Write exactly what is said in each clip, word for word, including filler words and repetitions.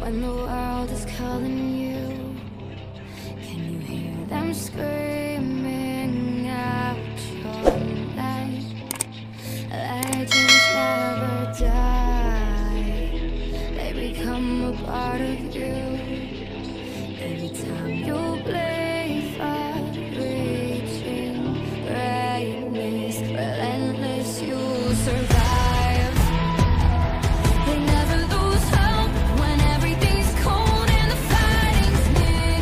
when the world is calling you? Can you hear them screaming out your name? Legends never die, they become a part of you. Every time you blink, reaching greatness, relentless, you survive. They never lose hope when everything's cold and the fighting's near.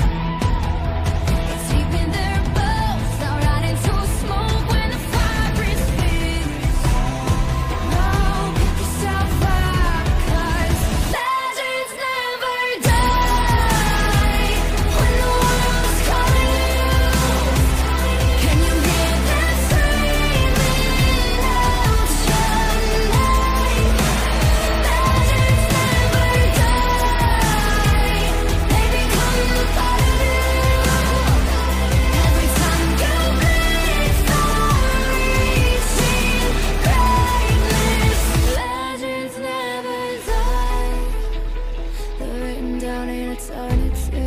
It's deep in their bones, they'll ride into smoke when the fire is fierce. Oh, pick yourself up, 'cause legends never die. When the world's calling you, can you hear them screaming out your name? Legends never die, they become a part of you. Every time you breathe, start reaching greatness. Legends never die, they're written down in eternity.